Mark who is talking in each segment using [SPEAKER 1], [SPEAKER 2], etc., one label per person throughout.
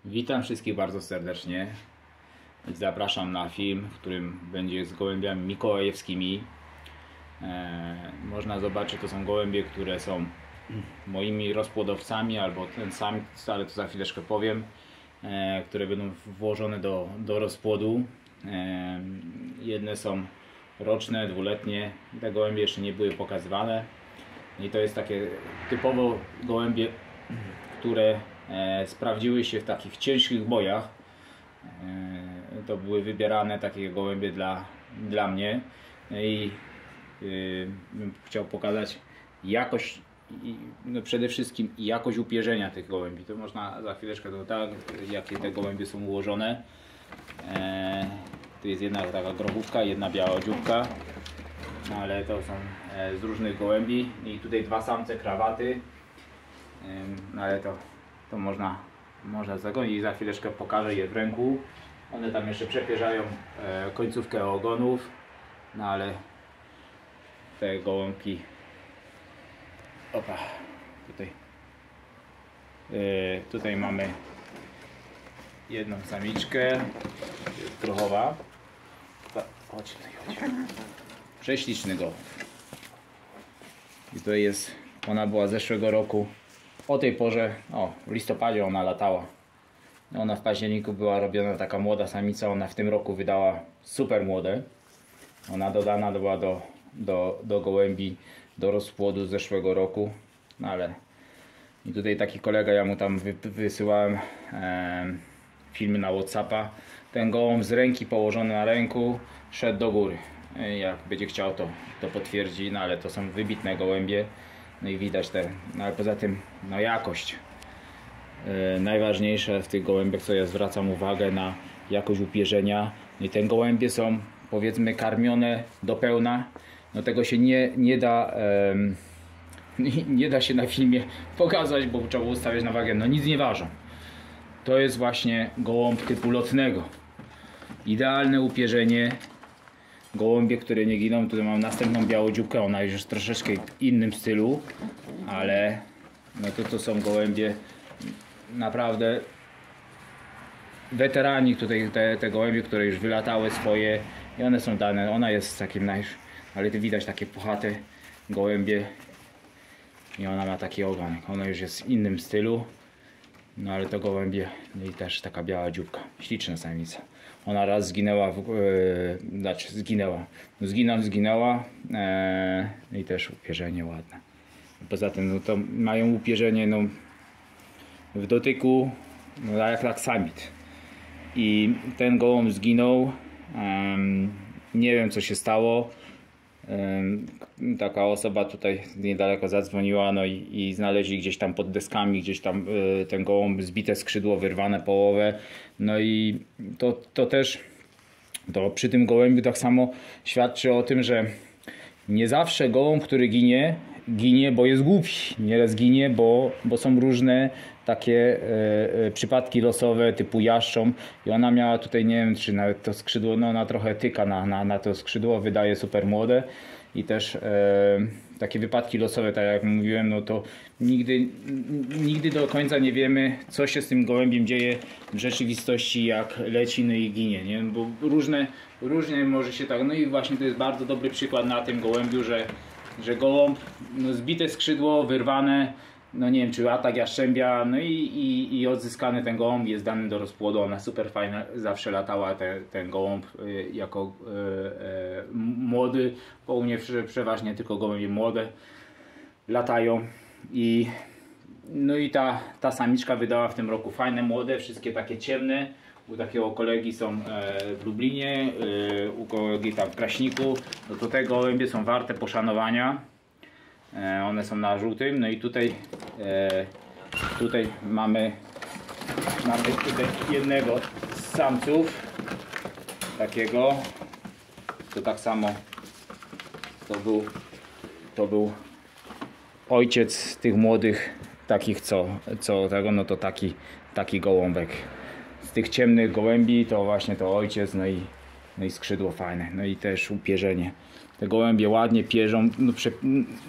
[SPEAKER 1] Witam wszystkich bardzo serdecznie. Zapraszam na film, w którym będzie z gołębiami mikołajewskimi. Można zobaczyć, to są gołębie, które są moimi rozpłodowcami, albo ten sam, ale to za chwileczkę powiem, które będą włożone do rozpłodu. Jedne są roczne, dwuletnie, te gołębie jeszcze nie były pokazywane. I to jest takie typowo gołębie, które sprawdziły się w takich ciężkich bojach. To były wybierane takie gołębie dla mnie. I bym chciał pokazać jakość, no przede wszystkim jakość upierzenia tych gołębi. To można za chwileczkę tak, jakie te gołębie są ułożone. Tu jest jedna taka grochówka, jedna biała dzióbka, no ale to są z różnych gołębi. I tutaj dwa samce krawaty, no ale to można zagonić i za chwileczkę pokażę je w ręku. One tam jeszcze przepierzają końcówkę ogonów, no ale te gołąbki, tutaj mamy jedną samiczkę, jest grochowa. Chodź tutaj, chodź. Prześliczny gołąb. I to jest, ona była z zeszłego roku. O tej porze, w listopadzie ona latała. Ona w październiku była robiona taka młoda samica, ona w tym roku wydała super młode. Ona dodana była do gołębi, do rozpłodu z zeszłego roku. No ale i tutaj taki kolega, ja mu tam wysyłałem filmy na WhatsAppa. Ten gołąb z ręki położony na ręku szedł do góry. Jak będzie chciał, to potwierdzi, no ale to są wybitne gołębie. No i widać no ale poza tym, no jakość. Najważniejsze w tych gołębiach, co ja zwracam uwagę, na jakość upierzenia. No i te gołębie są, powiedzmy, karmione do pełna. No tego się nie da się na filmie pokazać, bo trzeba ustawiać na wagę. No nic nie ważą. To jest właśnie gołąb typu lotnego. Idealne upierzenie. Gołębie, które nie giną. Tutaj mam następną białą dzióbkę, ona już jest troszeczkę w innym stylu, ale no to są gołębie naprawdę weterani. Tutaj te gołębie, które już wylatały swoje i one są dane. Ona jest takim ale tu widać takie puchate gołębie i ona ma taki ogonek. Ona już jest w innym stylu, no ale to gołębie, no i też taka biała dzióbka, śliczna samica. Ona raz zginęła, zginęła i też upierzenie ładne. Poza tym no to mają upierzenie w dotyku, no jak laksamit. I ten gołąb zginął, nie wiem co się stało. Taka osoba tutaj niedaleko zadzwoniła, no i znaleźli gdzieś tam pod deskami, gdzieś tam ten gołąb, zbite skrzydło, wyrwane połowę. No i to też przy tym gołębiu tak samo świadczy o tym, że nie zawsze gołąb, który ginie, bo jest głupi. Nieraz ginie, bo są różne takie przypadki losowe typu jastrząb i ona miała tutaj, nie wiem czy nawet to skrzydło, no ona trochę tyka na to skrzydło, wydaje super młode i też takie wypadki losowe, tak jak mówiłem, no to nigdy do końca nie wiemy, co się z tym gołębiem dzieje w rzeczywistości, jak leci, no i ginie, nie? Bo różnie może się tak, no i właśnie to jest bardzo dobry przykład na tym gołębiu, że gołąb, no zbite skrzydło, wyrwane, no nie wiem czy atak jaszczębia, no i odzyskany ten gołąb jest dany do rozpłodu. Ona super fajna, zawsze latała ten gołąb jako młody, bo u mnie przeważnie tylko gołębie młode latają no i ta samiczka wydała w tym roku fajne młode, wszystkie takie ciemne. U takiego kolegi są w Lublinie, u kolegi tam w Kraśniku, no to te gołębie są warte poszanowania. One są na żółtym, no i tutaj mamy tutaj jednego z samców takiego, to tak samo to był ojciec tych młodych takich co tego, no to taki gołąbek z tych ciemnych gołębi to właśnie to ojciec, no i skrzydło fajne, no i też upierzenie. Te gołębie ładnie pierzą, no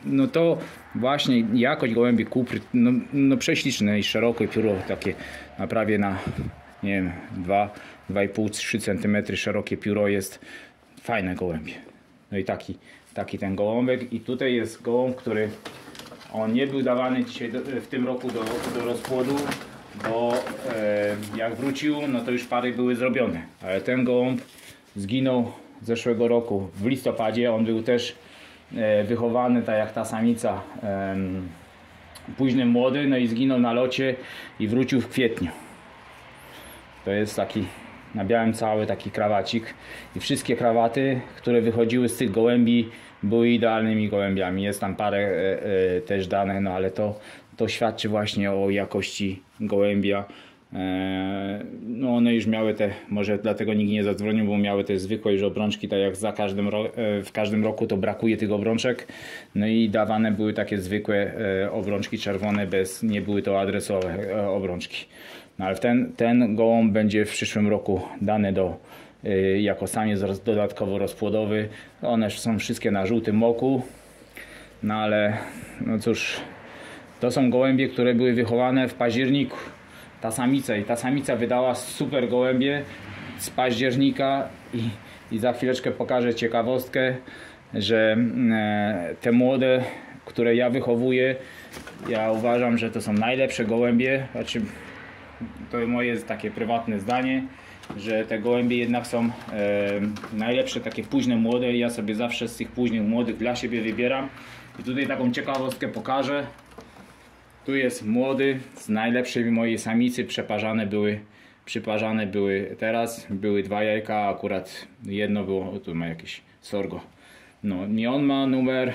[SPEAKER 1] no to właśnie jakość gołębi kupry, no prześliczne i szerokie pióro, takie na prawie na, nie wiem, 2,5-3 cm szerokie pióro, jest fajne gołębie. No i taki ten gołąbek. I tutaj jest gołąb, który on nie był dawany dzisiaj w tym roku do rozpłodu, bo jak wrócił, no to już pary były zrobione, ale ten gołąb zginął zeszłego roku w listopadzie. On był też wychowany tak jak ta samica, późny młody, no i zginął na locie i wrócił w kwietniu. To jest taki na białym cały taki krawacik i wszystkie krawaty, które wychodziły z tych gołębi, były idealnymi gołębiami. Jest tam parę też danych, no ale to świadczy właśnie o jakości gołębia. No one już miały te, może dlatego nikt nie zadzwonił, bo miały te zwykłe już obrączki, tak jak w każdym roku to brakuje tych obrączek, no i dawane były takie zwykłe obrączki czerwone, nie były to adresowe obrączki. No ale ten gołąb będzie w przyszłym roku dany jako samiec dodatkowo rozpłodowy. One są wszystkie na żółtym moku, no ale no cóż, to są gołębie, które były wychowane w październiku. Ta samica wydała super gołębie z października i za chwileczkę pokażę ciekawostkę, że te młode, które ja wychowuję, ja uważam, że to są najlepsze gołębie. Znaczy, to moje takie prywatne zdanie, że te gołębie jednak są najlepsze takie późne młode. Ja sobie zawsze z tych późnych młodych dla siebie wybieram. I tutaj taką ciekawostkę pokażę. Tu jest młody z najlepszej mojej samicy, przyparzane były teraz, były 2 jajka, akurat jedno było, tu ma jakieś sorgo. No i on ma numer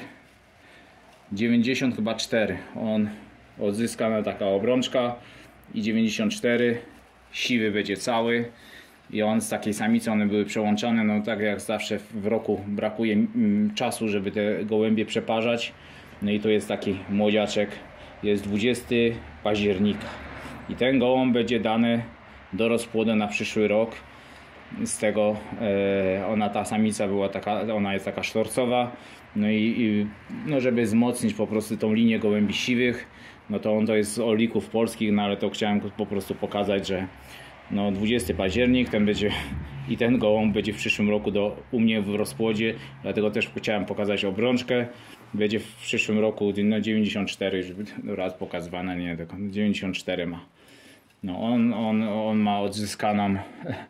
[SPEAKER 1] 94, on odzyskana taka obrączka i 94, siwy będzie cały i on z takiej samicy, one były przełączane, no tak jak zawsze w roku brakuje czasu, żeby te gołębie przeparzać, no i to jest taki młodziaczek. Jest 20 października i ten gołąb będzie dany do rozpłodu na przyszły rok. Z tego ta samica była taka, ona jest taka sztorcowa, no no żeby wzmocnić po prostu tą linię gołębi siwych, no to jest z orlików polskich, no ale to chciałem po prostu pokazać, że no 20 październik ten gołąb będzie w przyszłym roku u mnie w rozpłodzie, dlatego też chciałem pokazać obrączkę. Będzie w przyszłym roku no 94, żeby raz pokazywana, nie, tylko 94 ma. No on ma odzyskaną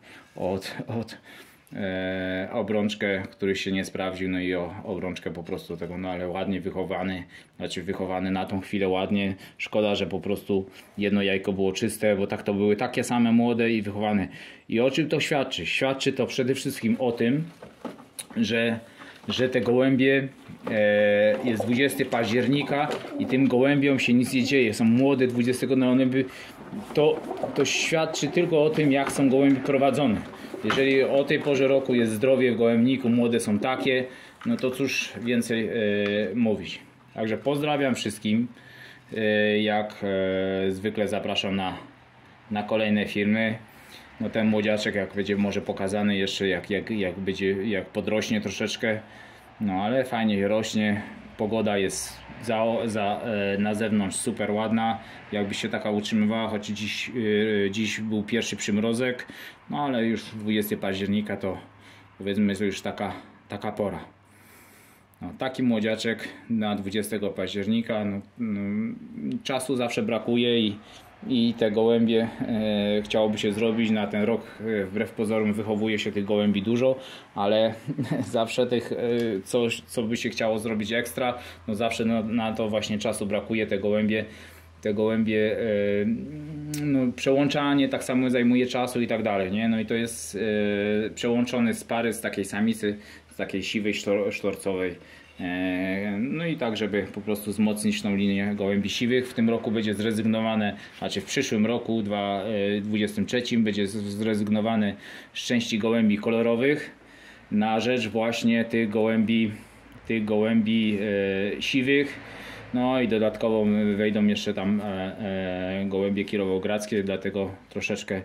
[SPEAKER 1] obrączkę, który się nie sprawdził, no i obrączkę po prostu tego, no ale ładnie wychowany, znaczy wychowany na tą chwilę ładnie. Szkoda, że po prostu jedno jajko było czyste, bo tak to były takie same młode i wychowane. I o czym to świadczy? Świadczy to przede wszystkim o tym, że te gołębie jest 20 października i tym gołębiom się nic nie dzieje, są młode 20, no one to świadczy tylko o tym, jak są gołębie prowadzone. Jeżeli o tej porze roku jest zdrowie w gołębniku, młode są takie, no to cóż więcej mówić. Także pozdrawiam wszystkim, jak zwykle zapraszam na kolejne filmy. No ten młodziaczek jak będzie może pokazany jeszcze jak podrośnie troszeczkę, no ale fajnie rośnie, pogoda jest na zewnątrz super ładna, jakby się taka utrzymywała, choć dziś był pierwszy przymrozek, no ale już 20 października to powiedzmy, że już taka pora. No, taki młodziaczek na 20 października, czasu zawsze brakuje i te gołębie chciałoby się zrobić na ten rok. Wbrew pozorom wychowuje się tych gołębi dużo, ale zawsze tych coś, co by się chciało zrobić ekstra, no zawsze na to właśnie czasu brakuje. Te gołębie no, przełączanie tak samo zajmuje czasu i tak dalej, nie? No i to jest przełączony z pary, z takiej samicy, z takiej siwej sztorcowej. No i tak, żeby po prostu wzmocnić tą linię gołębi siwych. W tym roku będzie zrezygnowane, znaczy w przyszłym roku 2023 będzie zrezygnowane z części gołębi kolorowych na rzecz właśnie tych gołębi siwych. No i dodatkowo wejdą jeszcze tam gołębie kirowogradzkie, dlatego troszeczkę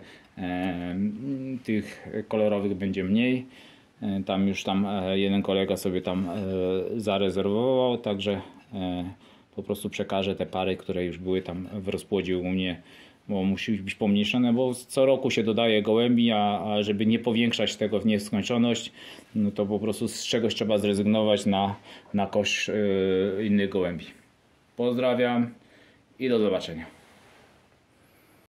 [SPEAKER 1] tych kolorowych będzie mniej. Tam jeden kolega sobie tam zarezerwował, także po prostu przekażę te pary, które już były tam w rozpłodzie u mnie, bo musi być pomniejszone, bo co roku się dodaje gołębi, a żeby nie powiększać tego w nieskończoność, no to po prostu z czegoś trzeba zrezygnować na koszt innych gołębi. Pozdrawiam i do zobaczenia.